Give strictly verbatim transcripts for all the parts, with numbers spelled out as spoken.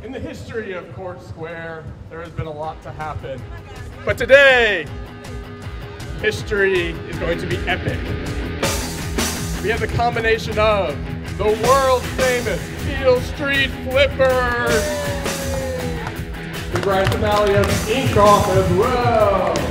In the history of Court Square, there has been a lot to happen. But today, history is going to be epic. We have the combination of the world famous Beale Street Flippers. The grand finale of Ink Off as well.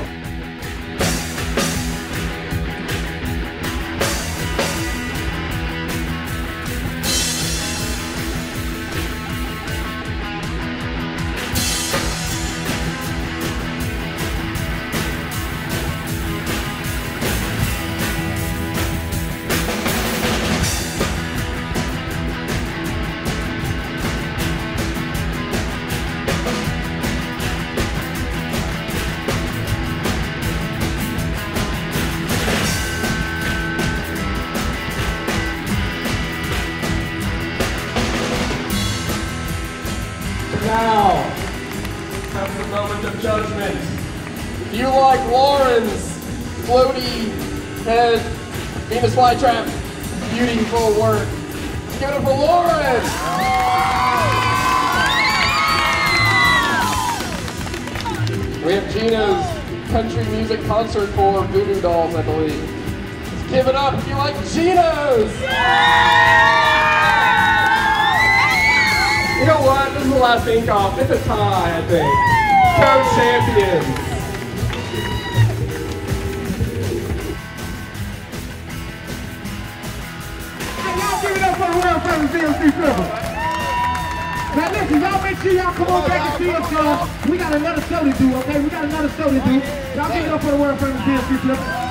Now, comes the moment of judgment. If you like Lauren's floaty head Venus flytrap beautiful work, give it up for Lauren! We have Gino's country music concert for Voodoo Dolls, I believe. Let's give it up if you like Gino's! You know what? This is the last Ink Off. It's a tie, I think. Co-champions. Hey, y'all give it up for the world famous Beale Street Flippers. Now listen, y'all make sure y'all come on back and see us, y'all. We got another show to do, okay? We got another show to do. Y'all give it up for the world famous Beale Street Flippers.